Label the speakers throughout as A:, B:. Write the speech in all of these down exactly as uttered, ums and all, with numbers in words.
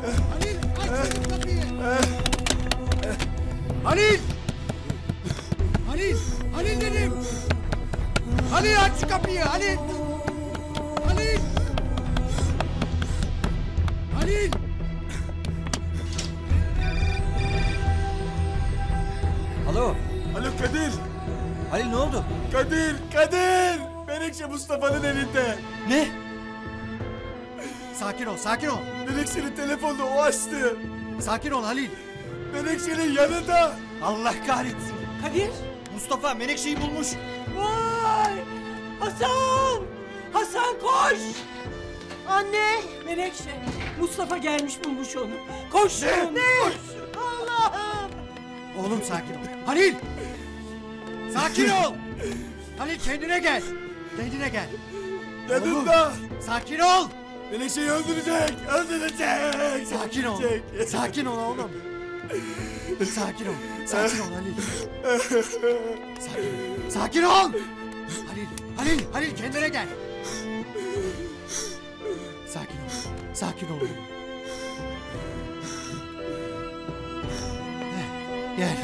A: Halil aç şu kapıyı. Halil. Halil. Halil dedim. Halil aç şu kapıyı Halil. Halil. Halil.
B: Alo.
C: Alo Kadir.
B: Halil ne oldu?
C: Kadir. Kadir. Menekşe Mustafa'nın elinde.
B: Ne?
A: Sakin ol, sakin ol.
C: Menekşe'nin telefonunu o açtı.
A: Sakin ol Halil.
C: Menekşe'nin yanında.
A: Allah kahretsin.
B: Kadir. Mustafa Menekşe'yi bulmuş.
D: Vay! Hasan! Hasan koş!
E: Anne!
D: Menekşe, Mustafa gelmiş bulmuş onu. Koşun!
E: Ne? Allah'ım!
A: Oğlum sakin ol. Halil! Sakin ol! Halil kendine gel. Kendine gel.
C: Yanında.
A: Oğlum, sakin ol.
C: Menekşe'yi öldürecek. Öldürecek.
A: Sakin ol.
C: öldürecek.
A: Sakin ol oğlum. Sakin ol. Sakin ol Halil. Sakin, sakin ol. Halil, Halil, Halil kendine gel. Sakin ol. Sakin ol oğlum. Gel.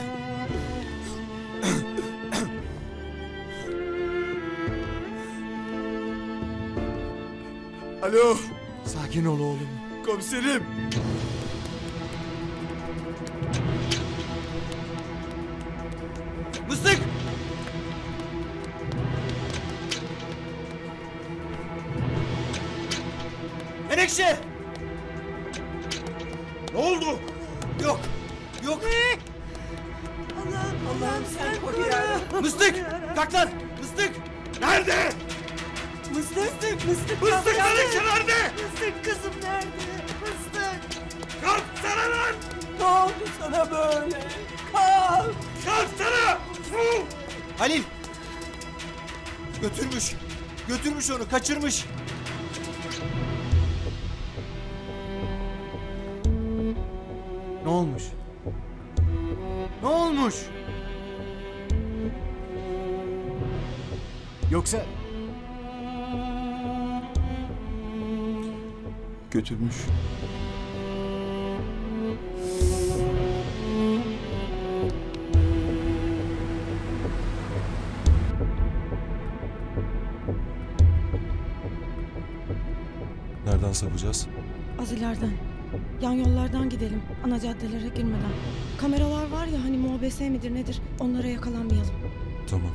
C: Alo.
A: Sakin ol oğlum.
C: Komiserim.
B: Mıstık! Menekşe!
C: Ne oldu?
B: Yok. Yok.
D: Allah'ım, Allah'ım sen koru ya.
B: Mıstık! Kalk lan! Mıstık!
C: Nerede?
D: Mıstık, mıstık, mıstık.
C: Mıstık Menekşe nerede?
D: Mıstık kızım nerede? Mıstık.
C: Kalksana lan.
D: Ne oldu sana böyle? Kalk.
C: Kalksana. Fu.
B: Halil! Götürmüş. Götürmüş onu, kaçırmış.
A: Ne olmuş? Ne olmuş? Yoksa
C: Götürmüş.
F: Nereden sapacağız?
E: Az ileriden. Yan yollardan gidelim. Ana caddelere girmeden. Kameralar var ya hani M O B S midir nedir? Onlara yakalanmayalım.
F: Tamam.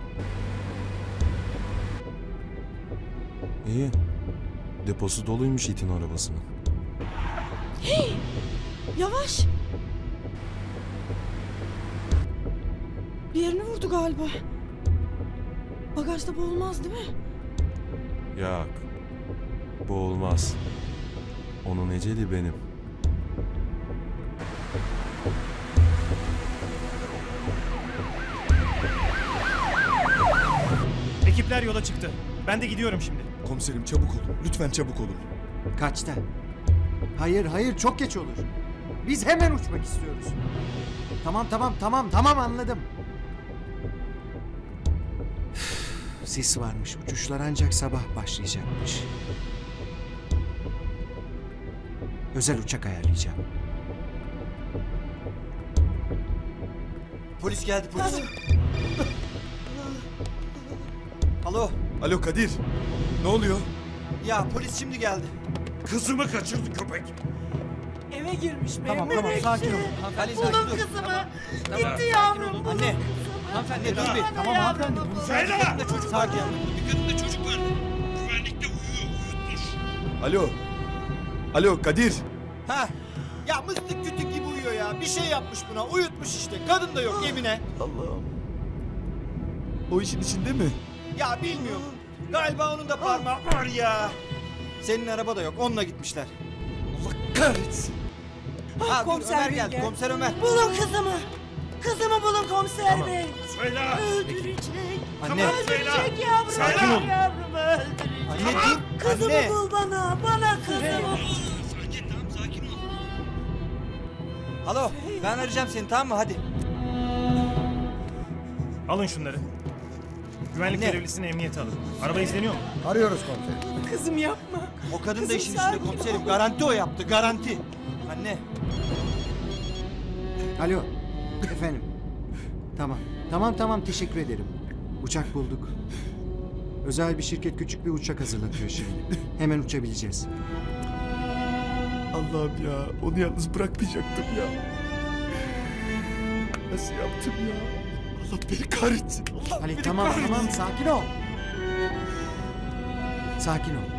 F: İyi. Deposu doluymuş itin arabasının.
E: Hey! Yavaş! Bir yerini vurdu galiba. Bagajda bu olmaz değil mi?
F: Yok. Bu olmaz. Onun eceli benim.
G: Ekipler yola çıktı. Ben de gidiyorum şimdi.
C: Komiserim çabuk olun. Lütfen çabuk olun.
A: kaçta? Hayır, hayır çok geç olur. Biz hemen uçmak istiyoruz. Tamam, tamam, tamam, tamam anladım. Sis varmış. Uçuşlar ancak sabah başlayacakmış. Özel uçak ayarlayacağım.
B: Polis geldi, polis. Alo.
C: Alo Kadir. Ne oluyor?
B: Ya polis şimdi geldi.
C: Kızımı kaçırdı köpek.
D: Eve girmiş benim
A: Tamam, tamam,
D: Menekşe.
A: sakin ol.
B: Hanımefendi
E: Buldum
B: sakin dur.
E: kızımı.
B: Tamam.
E: Gitti yavrum. Buldum
B: Anne.
E: kızımı.
B: Hanımefendi dur bir.
A: Tamam hanımefendi.
C: Söyle.
B: Bir de çocuk var ya.
C: Dükkanında çocuk var. Güvenlikte uyuyor. Uyutmuş. Alo. Alo Kadir.
B: Ha. Ya mıstık kütük gibi uyuyor ya. Bir şey yapmış buna. Uyutmuş işte. Kadın da yok evine.
C: Allah'ım. O işin içinde mi?
B: Ya bilmiyorum. Galiba onun da parmağı var ya. Senin araba da yok. Onunla gitmişler.
C: Allah kahretsin.
B: Ha, dur,
D: komiser
B: Ömer
D: bey
B: geldi.
D: geldi.
B: Komiser Ömer.
E: Bulun kızımı. Kızımı bulun komiser bey.
C: Söyle.
E: Öldürecek.
B: Anne.
E: Öldürecek yavrum.
C: Sakin ol.
E: Yavrum öldürecek.
B: Anne dur.
E: Kızımı
B: Anne.
E: bul bana. Bana kızımı.
C: Sakin tamam sakin ol.
B: Alo. Ben arayacağım seni, tamam mı? Hadi.
G: Alın şunları. Güvenlik
B: Ne?
G: görevlisini emniyete alın. Araba izleniyor mu?
A: Arıyoruz komiserim.
D: Kızım yapma.
B: O kadın da
D: Kızım,
B: işin
D: sakin
B: içinde komiserim.
D: ol.
B: Garanti o yaptı, garanti. Anne.
A: Alo. Efendim. Tamam. Tamam tamam teşekkür ederim. Uçak bulduk. Özel bir şirket küçük bir uçak hazırlatıyor şimdi. Hemen uçabileceğiz.
H: Allah'ım ya, onu yalnız bırakmayacaktım ya. Nasıl yaptım ya? Allah beni kahretsin. Allah
A: Ali
H: beni
A: tamam
H: kahretsin.
A: tamam sakin ol. Sakin ol.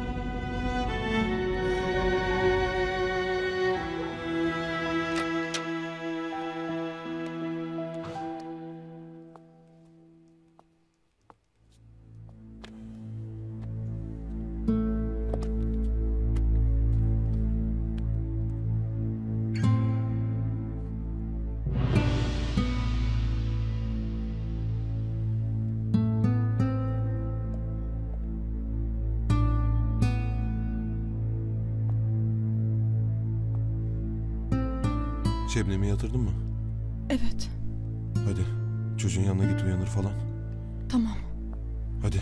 F: Şebnem'i yatırdın mı?
E: Evet,
F: Hadi. Çocuğun yanına git uyanır falan.
E: tamam.
F: Hadi.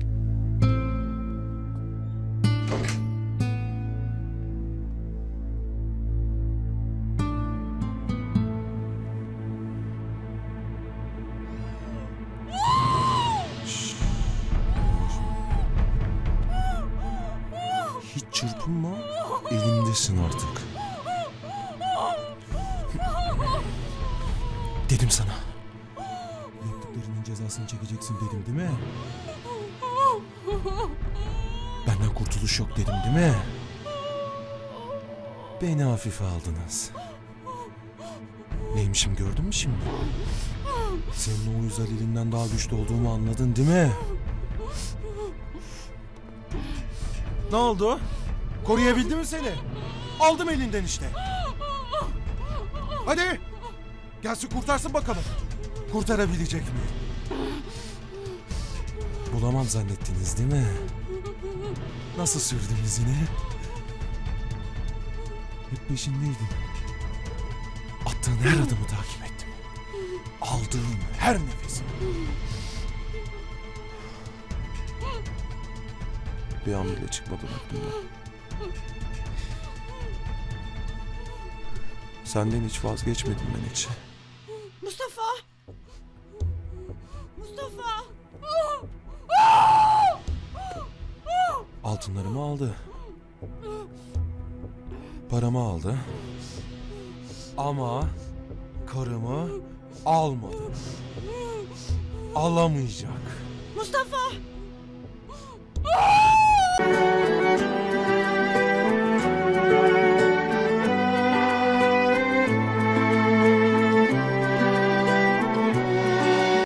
F: Şşş. Hiç çırpınma. Elimdesin artık. Dedim sana. Yaptıklarının cezasını çekeceksin dedim değil mi? Benden kurtuluş yok dedim değil mi? Beni hafife aldınız. Neymişim gördün mü şimdi? Senin o Yüzel elinden daha güçlü olduğumu anladın değil mi? Ne oldu? Koruyabildi mi seni? Aldım elinden işte. Hadi. Gelsin kurtarsın bakalım. Kurtarabilecek mi? Bulamam zannettiniz değil mi? Nasıl sürdüm izini? Hep peşindeydim. Attığın her adımı takip ettim. Aldığın her nefesi. Bir an bile çıkmadı aklımdan. Senden hiç vazgeçmedim Menekşe.
E: Mustafa! Mustafa!
F: Altınlarımı aldı. Paramı aldı. Ama karımı almadı. Alamayacak.
E: Mustafa!